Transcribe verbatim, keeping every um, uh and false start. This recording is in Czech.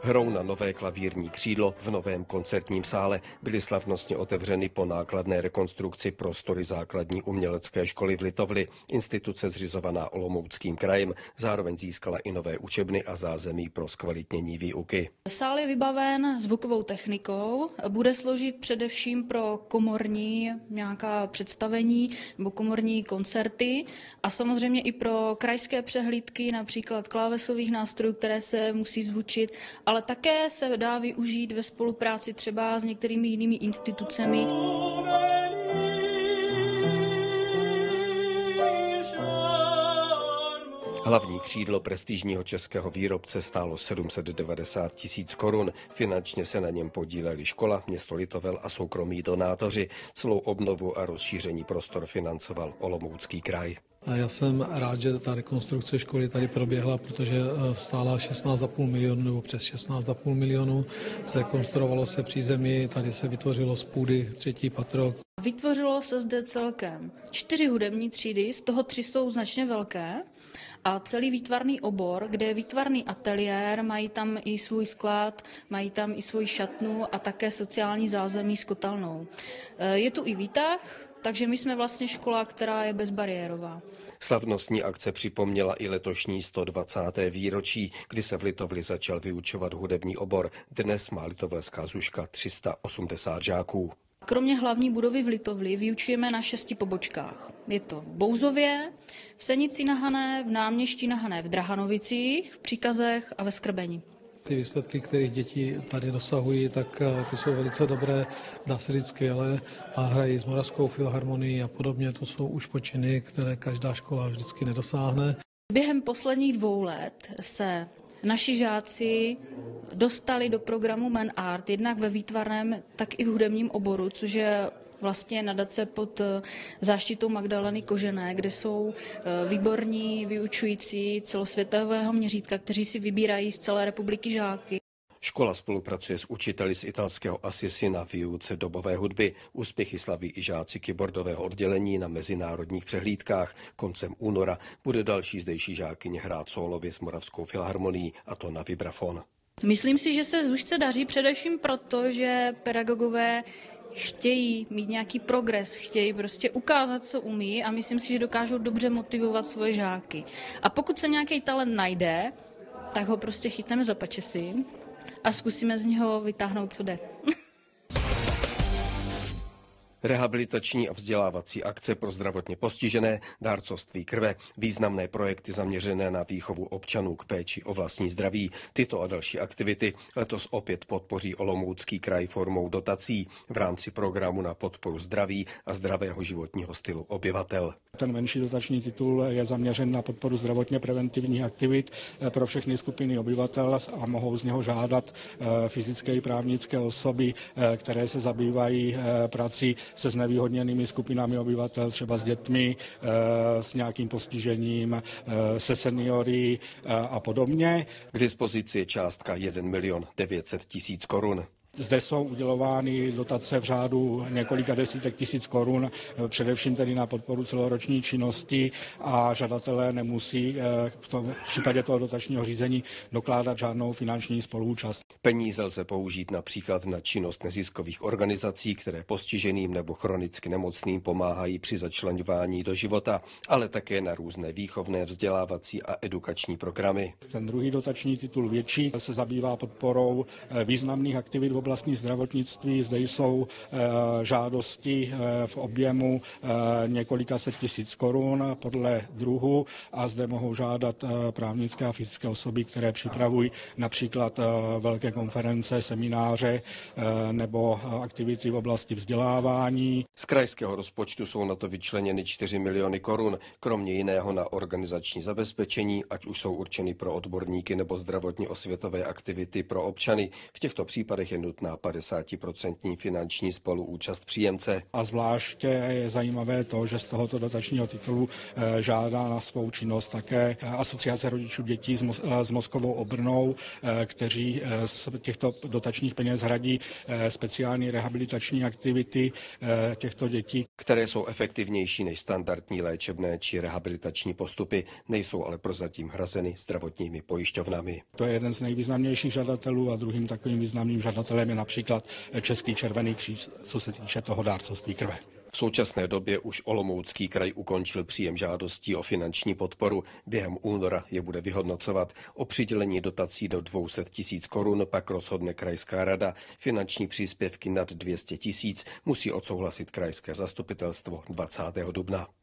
Hrou na nové klavírní křídlo v novém koncertním sále byly slavnostně otevřeny po nákladné rekonstrukci prostory základní umělecké školy v Litovli. Instituce zřizovaná Olomouckým krajem zároveň získala i nové učebny a zázemí pro zkvalitnění výuky. Sál je vybaven zvukovou technikou, bude sloužit především pro komorní nějaká představení nebo komorní koncerty a samozřejmě i pro krajské přehlídky, například klávesových nástrojů, které se musí zvučit, ale také se dá využít ve spolupráci třeba s některými jinými institucemi. Hlavní křídlo prestižního českého výrobce stálo sedm set devadesát tisíc korun. Finančně se na něm podíleli škola, město Litovel a soukromí donátoři. Celou obnovu a rozšíření prostor financoval Olomoucký kraj. A já jsem rád, že ta rekonstrukce školy tady proběhla, protože stála šestnáct a půl milionu nebo přes šestnáct a půl milionu. Zrekonstruovalo se přízemí, tady se vytvořilo z půdy třetí patro. Vytvořilo se zde celkem čtyři hudební třídy, z toho tři jsou značně velké. A celý výtvarný obor, kde je výtvarný ateliér, mají tam i svůj sklad, mají tam i svoji šatnu a také sociální zázemí s kotelnou. Je tu i výtah, takže my jsme vlastně škola, která je bezbariérová. Slavnostní akce připomněla i letošní sto dvacáté výročí, kdy se v Litovli začal vyučovat hudební obor. Dnes má litovelská Zuška tři sta osmdesát žáků. Kromě hlavní budovy v Litovli vyučujeme na šesti pobočkách. Je to v Bouzově, v Senici na Hané, v Náměští na Hané, v Drahanovicích, v Příkazech a ve Skrbeni. Ty výsledky, kterých děti tady dosahují, tak ty jsou velice dobré, dá se říct skvěle a hrají s Moravskou filharmonií a podobně. To jsou už počiny, které každá škola vždycky nedosáhne. Během posledních dvou let se naši žáci dostali do programu Man Art, jednak ve výtvarném, tak i v hudebním oboru, což je vlastně nadace pod záštitou Magdaleny Kožené, kde jsou výborní vyučující celosvětového měřítka, kteří si vybírají z celé republiky žáky. Škola spolupracuje s učiteli z italského Assisi na výuce dobové hudby. Úspěchy slaví i žáci keyboardového oddělení na mezinárodních přehlídkách. Koncem února bude další zdejší žákyně hrát sólově s Moravskou filharmonií, a to na vibrafon. Myslím si, že se Zušce daří především proto, že pedagogové chtějí mít nějaký progres, chtějí prostě ukázat, co umí a myslím si, že dokážou dobře motivovat svoje žáky. A pokud se nějaký talent najde, tak ho prostě chytneme za pačesy a zkusíme z něho vytáhnout, co jde. Rehabilitační a vzdělávací akce pro zdravotně postižené, dárcovství krve, významné projekty zaměřené na výchovu občanů k péči o vlastní zdraví. Tyto a další aktivity letos opět podpoří Olomoucký kraj formou dotací v rámci programu na podporu zdraví a zdravého životního stylu obyvatel. Ten menší dotační titul je zaměřen na podporu zdravotně preventivních aktivit pro všechny skupiny obyvatel a mohou z něho žádat fyzické i právnické osoby, které se zabývají prací se znevýhodněnými skupinami obyvatel, třeba s dětmi, s nějakým postižením, se seniory a podobně. K dispozici je částka jeden milion devět set tisíc korun. Zde jsou udělovány dotace v řádu několika desítek tisíc korun, především tedy na podporu celoroční činnosti a žadatelé nemusí v, tom, v případě toho dotačního řízení dokládat žádnou finanční spoluúčast. Peníze lze použít například na činnost neziskových organizací, které postiženým nebo chronicky nemocným pomáhají při začleňování do života, ale také na různé výchovné, vzdělávací a edukační programy. Ten druhý dotační titul větší se zabývá podporou významných aktivit v oblasti zdravotnictví. Zde jsou e, žádosti e, v objemu e, několika set tisíc korun podle druhu a zde mohou žádat e, právnické a fyzické osoby, které připravují například e, velké konference, semináře e, nebo aktivity v oblasti vzdělávání. Z krajského rozpočtu jsou na to vyčleněny čtyři miliony korun, kromě jiného na organizační zabezpečení, ať už jsou určeny pro odborníky nebo zdravotně osvětové aktivity pro občany. V těchto případech je nutné na padesátiprocentní finanční spoluúčast příjemce. A zvláště je zajímavé to, že z tohoto dotačního titulu žádá na svou činnost také Asociace rodičů dětí s mozkovou obrnou, kteří z těchto dotačních peněz hradí speciální rehabilitační aktivity těchto dětí, které jsou efektivnější než standardní léčebné či rehabilitační postupy, nejsou ale prozatím hrazeny zdravotními pojišťovnami. To je jeden z nejvýznamnějších žadatelů a druhým takovým významným žadatelem je například Český červený kříž, co se týče toho dárcovství krve. V současné době už Olomoucký kraj ukončil příjem žádostí o finanční podporu. Během února je bude vyhodnocovat. O přidělení dotací do dvě stě tisíc korun pak rozhodne krajská rada. Finanční příspěvky nad dvě stě tisíc musí odsouhlasit krajské zastupitelstvo dvacátého dubna.